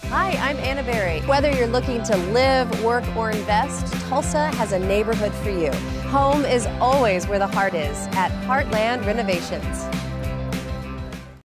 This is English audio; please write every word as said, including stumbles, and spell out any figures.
Hi, I'm Anna Berry. Whether you're looking to live, work, or invest, Tulsa has a neighborhood for you. Home is always where the heart is at Heartland Renovations.